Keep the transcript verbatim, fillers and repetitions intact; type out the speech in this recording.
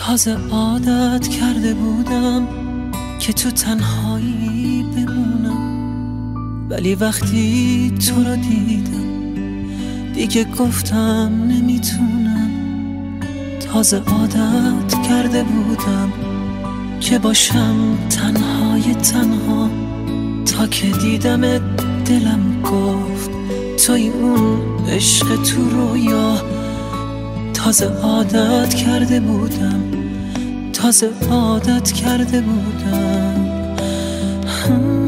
تازه عادت کرده بودم که تو تنهایی بمونم، ولی وقتی تو رو دیدم دیگه گفتم نمیتونم. تازه عادت کرده بودم که باشم تنهای تنها، تا که دیدمت دلم گفت توی اون عشق تو رویا. تازه عادت کرده بودم، تازه عادت کرده بودم.